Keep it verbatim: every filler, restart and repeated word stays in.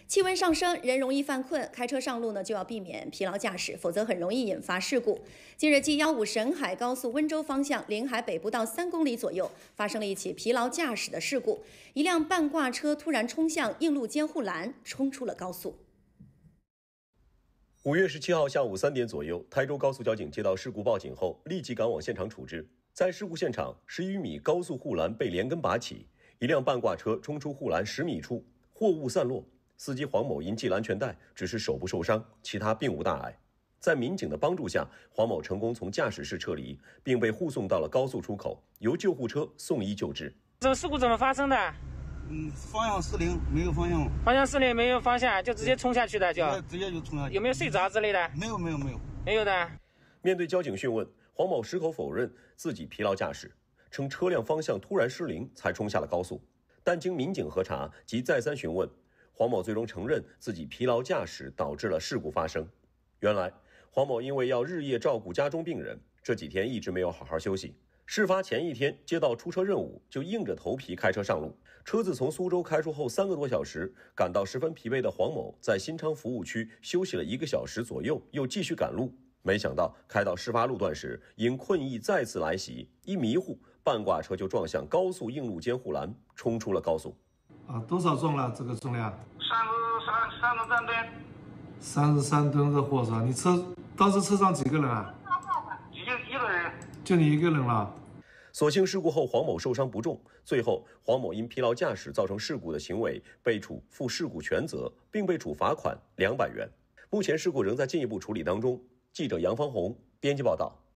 气温上升，人容易犯困，开车上路呢就要避免疲劳驾驶，否则很容易引发事故。近日，G 一五沈海高速温州方向临海北不到三公里左右，发生了一起疲劳驾驶的事故，一辆半挂车突然冲向应路监护栏，冲出了高速。 五月十七号下午三点左右，台州高速交警接到事故报警后，立即赶往现场处置。在事故现场，十余米高速护栏被连根拔起，一辆半挂车冲出护栏十米处，货物散落。司机黄某因系了安全带，只是手部受伤，其他并无大碍。在民警的帮助下，黄某成功从驾驶室撤离，并被护送到了高速出口，由救护车送医救治。 这个事故怎么发生的？ 嗯，方向失灵，没有方向。 方向失灵，没有方向，就直接冲下去的，就直接就冲下去。 有没有睡着之类的？ 没有，没有，没有， 没有的。 面对交警讯问，黄某矢口否认自己疲劳驾驶，称车辆方向突然失灵才冲下了高速。但经民警核查及再三询问，黄某最终承认自己疲劳驾驶导致了事故发生。原来，黄某因为要日夜照顾家中病人，这几天一直没有好好休息。事发前一天接到出车任务，就硬着头皮开车上路。车子从苏州开出后三个多小时，感到十分疲惫的黄某在新昌服务区休息了一个小时左右，又继续赶路。没想到开到事发路段时，因困意再次来袭，一迷糊，半挂车就撞向高速应路监护栏，冲出了高速。 啊，多少重了？这个重量？ 三十三三十三吨。 三十三吨的货是吧？你车当时车上几个人啊？ 就一个人。 就你一个人了。 所幸事故后黄某受伤不重，最后黄某因疲劳驾驶造成事故的行为被处负事故全责，并被处罚款两百元。目前事故仍在进一步处理当中。记者杨方红编辑报道。